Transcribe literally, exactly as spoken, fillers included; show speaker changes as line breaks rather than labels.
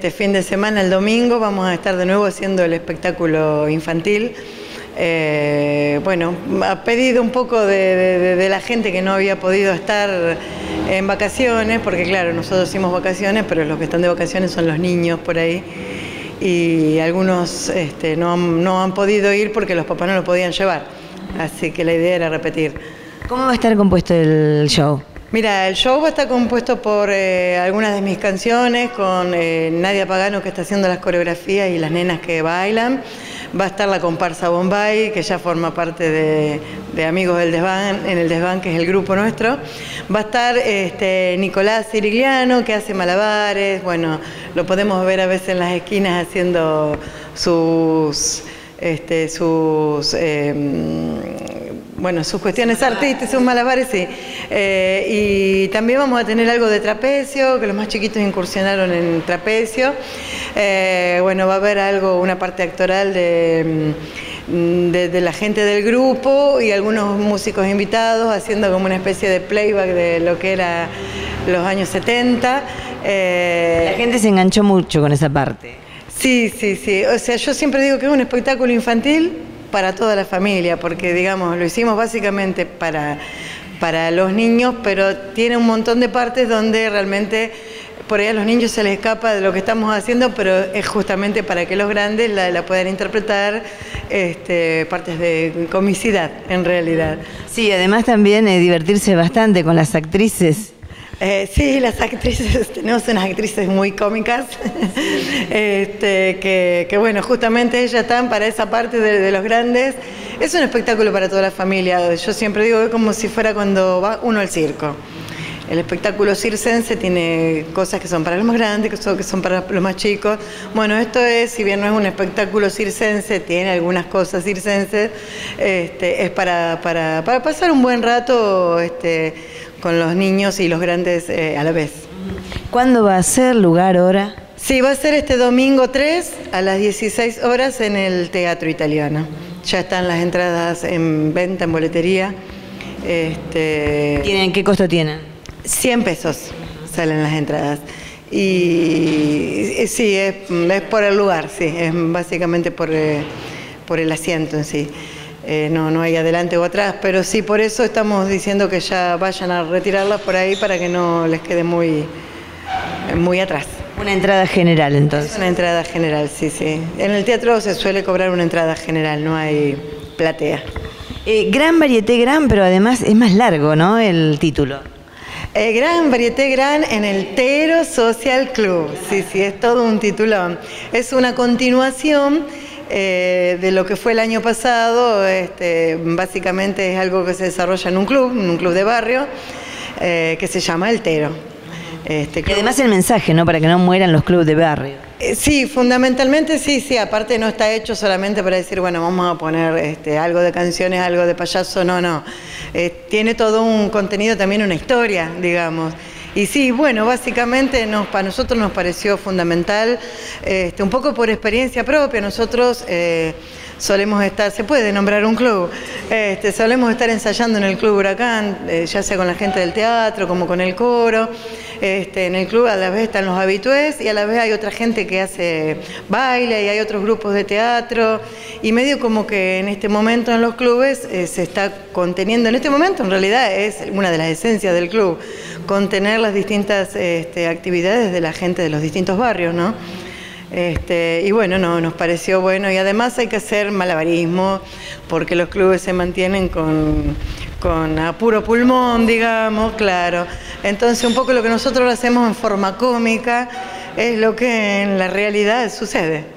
este fin de semana, el domingo, vamos a estar de nuevo haciendo el espectáculo infantil. Eh, bueno, ha pedido un poco de, de, de la gente que no había podido estar en vacaciones, porque claro, nosotros hicimos vacaciones, pero los que están de vacaciones son los niños por ahí, y algunos este, no, han, no han podido ir porque los papás no lo podían llevar, así que la idea era repetir.
¿Cómo va a estar compuesto el show?
Mira, el show va a estar compuesto por eh, algunas de mis canciones, con eh, Nadia Pagano, que está haciendo las coreografías y las nenas que bailan. Va a estar la comparsa Bombay, que ya forma parte de, de Amigos del Desván, en el Desván, que es el grupo nuestro. Va a estar este, Nicolás Sirigliano, que hace malabares. Bueno, lo podemos ver a veces en las esquinas haciendo sus... Este, sus eh, bueno, sus cuestiones artísticas, sus malabares, sí. Eh, y también vamos a tener algo de trapecio, que los más chiquitos incursionaron en trapecio. Eh, bueno, va a haber algo, una parte actoral de, de, de la gente del grupo y algunos músicos invitados haciendo como una especie de playback de lo que era los años setenta. Eh,
la gente se enganchó mucho con esa parte.
Sí, sí, sí. O sea, yo siempre digo que es un espectáculo infantil para toda la familia, porque, digamos, lo hicimos básicamente para, para los niños, pero tiene un montón de partes donde realmente por ahí a los niños se les escapa de lo que estamos haciendo, pero es justamente para que los grandes la, la puedan interpretar, este, partes de comicidad, en realidad.
Sí, además también eh, divertirse bastante con las actrices.
Eh, sí, las actrices, tenemos unas actrices muy cómicas, este, que, que bueno, justamente ellas están para esa parte de, de los grandes. Es un espectáculo para toda la familia. Yo siempre digo que es como si fuera cuando va uno al circo. El espectáculo circense tiene cosas que son para los más grandes, que son, que son para los más chicos. Bueno, esto es, si bien no es un espectáculo circense, tiene algunas cosas circenses, este, es para, para, para pasar un buen rato este, con los niños y los grandes eh, a la vez.
¿Cuándo va a ser? ¿Lugar, hora?
Sí, va a ser este domingo tres a las dieciséis horas en el Teatro Italiano. Ya están las entradas en venta, en boletería. Este,
¿Tienen, qué costo tienen?
cien pesos salen las entradas. Y, y sí, es, es por el lugar, sí, es básicamente por, eh, por el asiento en sí. Eh, no, no hay adelante o atrás, pero sí, por eso estamos diciendo que ya vayan a retirarlas por ahí para que no les quede muy, muy atrás.
Una entrada general, entonces.
Es una entrada general, sí, sí. En el teatro se suele cobrar una entrada general, no hay platea.
Eh, gran varieté, gran, pero además es más largo, ¿no?, el título.
Eh, gran varieté, gran en el Tero Social Club. Sí, sí, es todo un titulón. Es una continuación eh, de lo que fue el año pasado. Este, básicamente es algo que se desarrolla en un club, en un club de barrio, eh, que se llama El Tero. Este,
y además el mensaje, ¿no?, para que no mueran los clubes de barrio.
Eh, sí, fundamentalmente sí, sí, aparte no está hecho solamente para decir, bueno, vamos a poner este, algo de canciones, algo de payaso, no, no. Eh, tiene todo un contenido, también una historia, digamos. Y sí, bueno, básicamente nos, para nosotros nos pareció fundamental, este, un poco por experiencia propia, nosotros eh, solemos estar, se puede nombrar un club, este, solemos estar ensayando en el Club Huracán, eh, ya sea con la gente del teatro como con el coro. Este, en el club a la vez están los habitués y a la vez hay otra gente que hace baile y hay otros grupos de teatro y medio como que en este momento en los clubes eh, se está conteniendo, en este momento en realidad es una de las esencias del club, contener las distintas este, actividades de la gente de los distintos barrios, ¿no? Este, y bueno, no, nos pareció bueno y además hay que hacer malabarismo porque los clubes se mantienen con, con a puro pulmón, digamos, claro. Entonces un poco lo que nosotros hacemos en forma cómica es lo que en la realidad sucede.